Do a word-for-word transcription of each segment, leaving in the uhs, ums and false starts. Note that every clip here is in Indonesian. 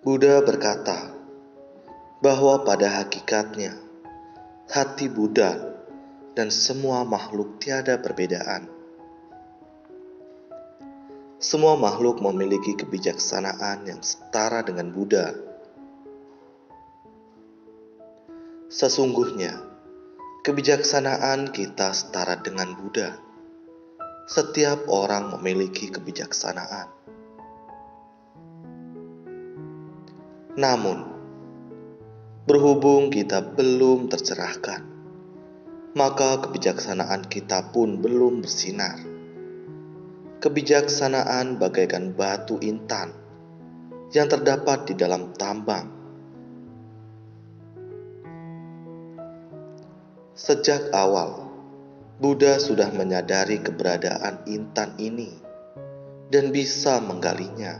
Buddha berkata bahwa pada hakikatnya hati Buddha dan semua makhluk tiada perbedaan. Semua makhluk memiliki kebijaksanaan yang setara dengan Buddha. Sesungguhnya, kebijaksanaan kita setara dengan Buddha. Setiap orang memiliki kebijaksanaan. Namun, berhubung kita belum tercerahkan, maka kebijaksanaan kita pun belum bersinar. Kebijaksanaan bagaikan batu intan yang terdapat di dalam tambang. Sejak awal, Buddha sudah menyadari keberadaan intan ini dan bisa menggalinya.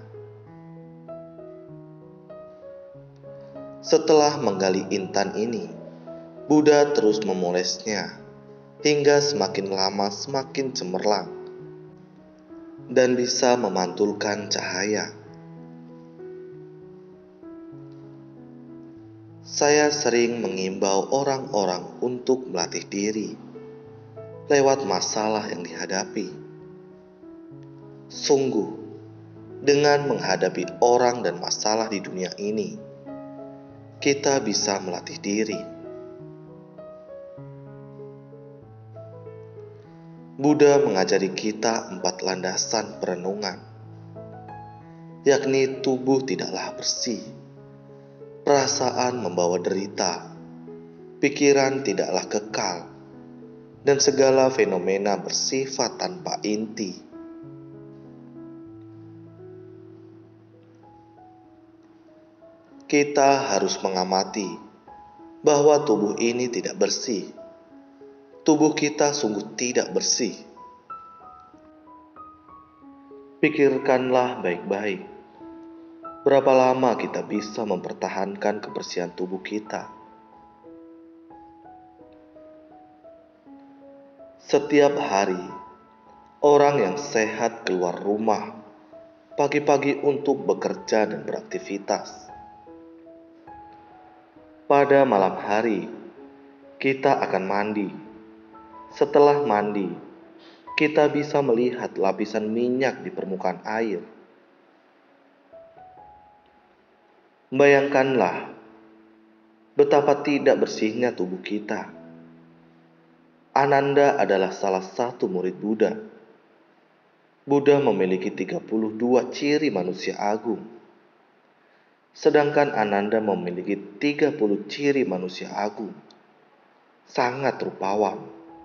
Setelah menggali intan ini, Buddha terus memolesnya hingga semakin lama semakin cemerlang dan bisa memantulkan cahaya. Saya sering mengimbau orang-orang untuk melatih diri lewat masalah yang dihadapi. Sungguh, dengan menghadapi orang dan masalah di dunia ini, kita bisa melatih diri. Buddha mengajari kita empat landasan perenungan, yakni tubuh tidaklah bersih, perasaan membawa derita, pikiran tidaklah kekal, dan segala fenomena bersifat tanpa inti. Kita harus mengamati bahwa tubuh ini tidak bersih. Tubuh kita sungguh tidak bersih. Pikirkanlah baik-baik. Berapa lama kita bisa mempertahankan kebersihan tubuh kita? Setiap hari, orang yang sehat keluar rumah pagi-pagi untuk bekerja dan beraktivitas. Pada malam hari, kita akan mandi. Setelah mandi, kita bisa melihat lapisan minyak di permukaan air. Bayangkanlah betapa tidak bersihnya tubuh kita. Ananda adalah salah satu murid Buddha. Buddha memiliki tiga puluh dua ciri manusia agung. Sedangkan Ananda memiliki tiga puluh ciri manusia agung. Sangat rupawan.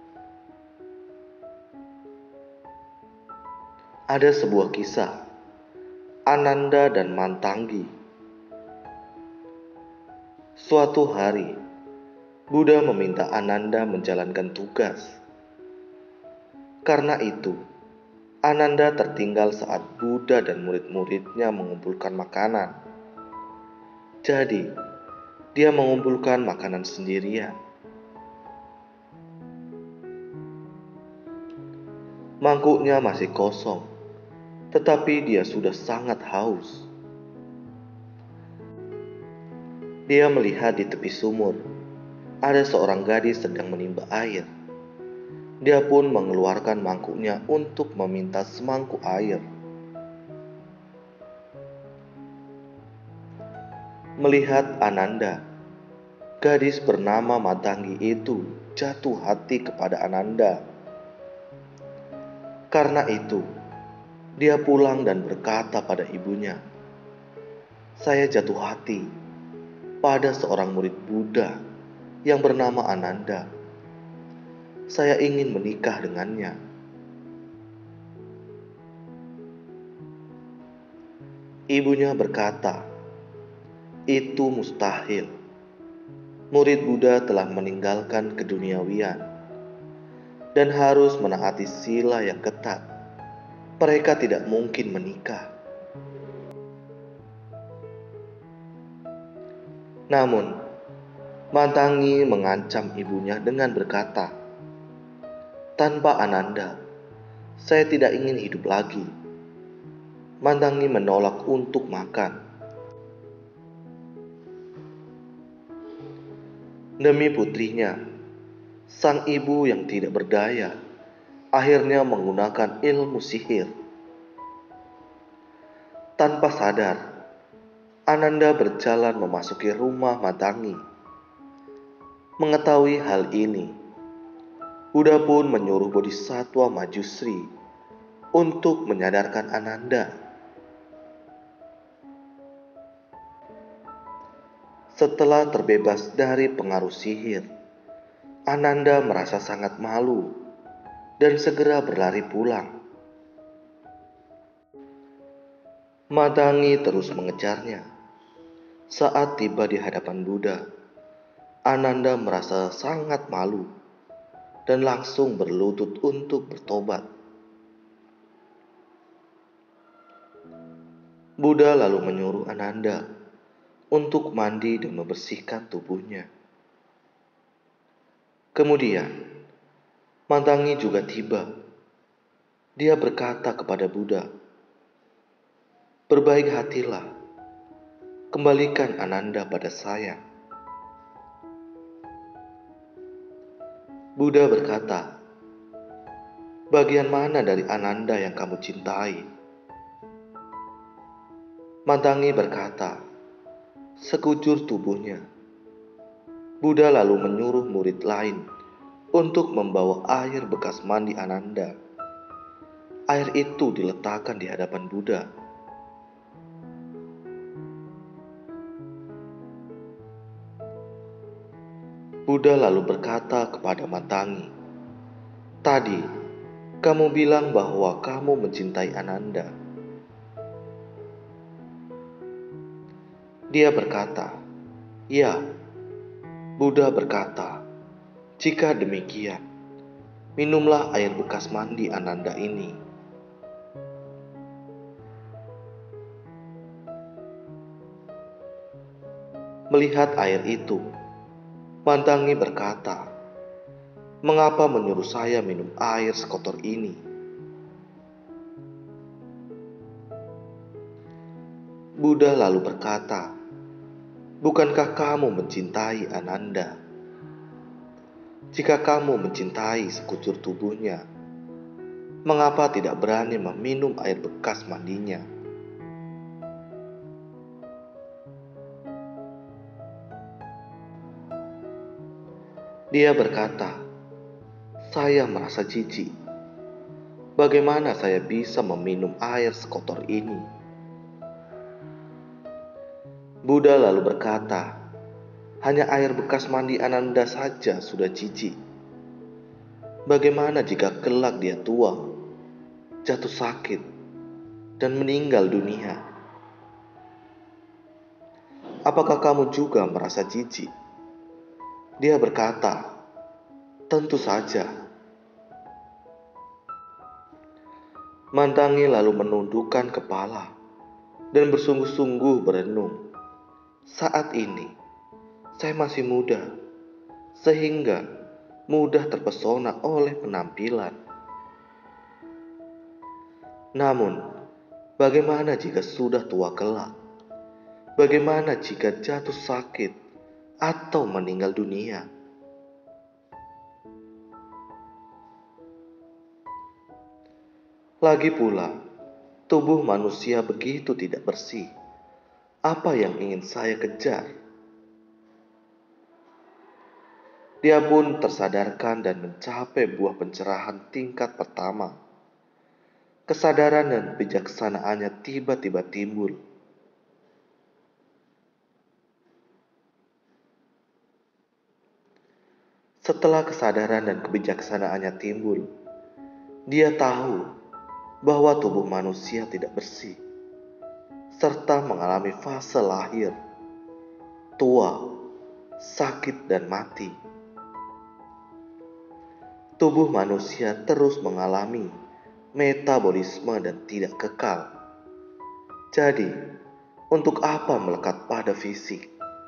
Ada sebuah kisah, Ananda dan Mantanggi. Suatu hari, Buddha meminta Ananda menjalankan tugas. Karena itu, Ananda tertinggal saat Buddha dan murid-muridnya mengumpulkan makanan. Jadi, dia mengumpulkan makanan sendirian. Mangkuknya masih kosong, tetapi dia sudah sangat haus. Dia melihat di tepi sumur, ada seorang gadis sedang menimba air. Dia pun mengeluarkan mangkuknya untuk meminta semangkuk air. Melihat Ananda, gadis bernama Mantanggi itu jatuh hati kepada Ananda. Karena itu, dia pulang dan berkata pada ibunya, "Saya jatuh hati pada seorang murid Buddha yang bernama Ananda. Saya ingin menikah dengannya." Ibunya berkata, "Itu mustahil. Murid Buddha telah meninggalkan keduniawian dan harus menaati sila yang ketat. Mereka tidak mungkin menikah." Namun, Mantanggi mengancam ibunya dengan berkata, "Tanpa Ananda, saya tidak ingin hidup lagi." Mantanggi menolak untuk makan. Demi putrinya, sang ibu yang tidak berdaya akhirnya menggunakan ilmu sihir. Tanpa sadar, Ananda berjalan memasuki rumah Matangi. Mengetahui hal ini, Buddha pun menyuruh Bodhisatwa Majusri untuk menyadarkan Ananda. Setelah terbebas dari pengaruh sihir, Ananda merasa sangat malu dan segera berlari pulang. Matangi terus mengejarnya. Saat tiba di hadapan Buddha, Ananda merasa sangat malu dan langsung berlutut untuk bertobat. Buddha lalu menyuruh Ananda untuk mandi dan membersihkan tubuhnya. Kemudian, Matangi juga tiba. Dia berkata kepada Buddha, "Berbaik hatilah, kembalikan Ananda pada saya." Buddha berkata, "Bagian mana dari Ananda yang kamu cintai?" Matangi berkata, "Sekujur tubuhnya." Buddha lalu menyuruh murid lain untuk membawa air bekas mandi Ananda. Air itu diletakkan di hadapan Buddha. Buddha lalu berkata kepada Matangi, "Tadi, kamu bilang bahwa kamu mencintai Ananda." Dia berkata, "Ya." Buddha berkata, "Jika demikian, minumlah air bekas mandi Ananda ini." Melihat air itu, Matangi berkata, "Mengapa menyuruh saya minum air sekotor ini?" Buddha lalu berkata, "Bukankah kamu mencintai Ananda? Jika kamu mencintai sekujur tubuhnya, mengapa tidak berani meminum air bekas mandinya?" Dia berkata, "Saya merasa jijik. Bagaimana saya bisa meminum air sekotor ini?" Buddha lalu berkata, "Hanya air bekas mandi Ananda saja sudah jijik. Bagaimana jika kelak dia tua, jatuh sakit, dan meninggal dunia? Apakah kamu juga merasa jijik?" Dia berkata, "Tentu saja." Matangi lalu menundukkan kepala dan bersungguh-sungguh berenung. "Saat ini, saya masih muda, sehingga mudah terpesona oleh penampilan. Namun, bagaimana jika sudah tua kelak? Bagaimana jika jatuh sakit atau meninggal dunia?" Lagi pula, tubuh manusia begitu tidak bersih. Apa yang ingin saya kejar? Dia pun tersadarkan dan mencapai buah pencerahan tingkat pertama. Kesadaran dan bijaksanaannya tiba-tiba timbul. Setelah kesadaran dan kebijaksanaannya timbul, dia tahu bahwa tubuh manusia tidak bersih, serta mengalami fase lahir, tua, sakit, dan mati. Tubuh manusia terus mengalami metabolisme dan tidak kekal. Jadi, untuk apa melekat pada fisik?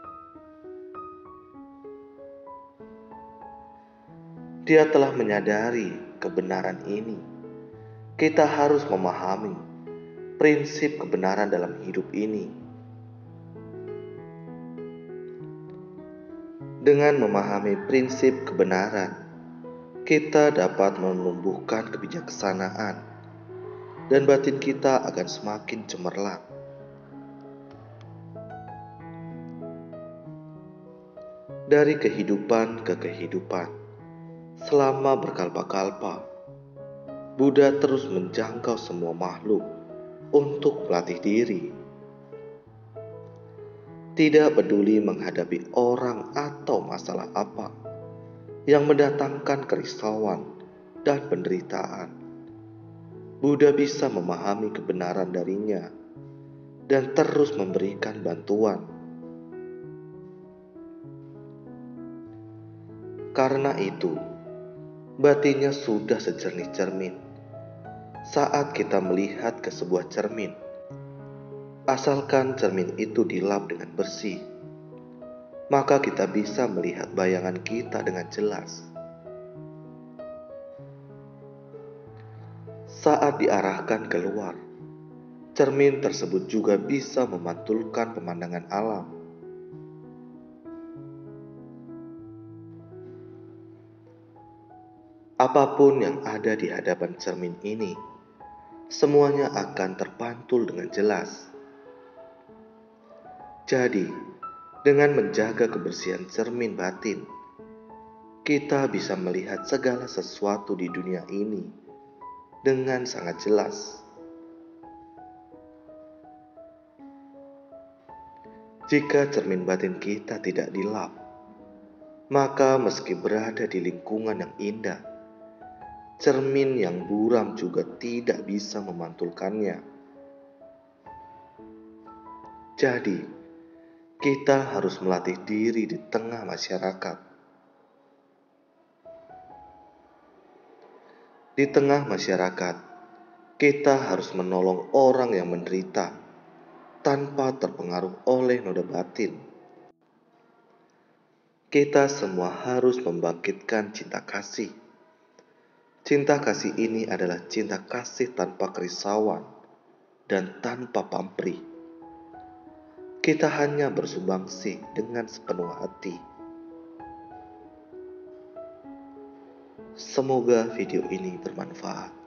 Dia telah menyadari kebenaran ini. Kita harus memahami prinsip kebenaran dalam hidup ini. Dengan memahami prinsip kebenaran, kita dapat menumbuhkan kebijaksanaan dan batin kita akan semakin cemerlang. Dari kehidupan ke kehidupan, selama berkalpa-kalpa, Buddha terus menjangkau semua makhluk untuk melatih diri. Tidak peduli menghadapi orang atau masalah apa yang mendatangkan kerisauan dan penderitaan, Buddha bisa memahami kebenaran darinya dan terus memberikan bantuan. Karena itu, batinnya sudah sejernih cermin. Saat kita melihat ke sebuah cermin, asalkan cermin itu dilap dengan bersih, maka kita bisa melihat bayangan kita dengan jelas. Saat diarahkan keluar, cermin tersebut juga bisa memantulkan pemandangan alam. Apapun yang ada di hadapan cermin ini, semuanya akan terpantul dengan jelas. Jadi, dengan menjaga kebersihan cermin batin, kita bisa melihat segala sesuatu di dunia ini dengan sangat jelas. Jika cermin batin kita tidak dilap, maka meski berada di lingkungan yang indah, cermin yang buram juga tidak bisa memantulkannya. Jadi, kita harus melatih diri di tengah masyarakat. Di tengah masyarakat, kita harus menolong orang yang menderita tanpa terpengaruh oleh noda batin. Kita semua harus membangkitkan cinta kasih. Cinta kasih ini adalah cinta kasih tanpa kerisauan dan tanpa pamrih. Kita hanya bersumbangsi dengan sepenuh hati. Semoga video ini bermanfaat.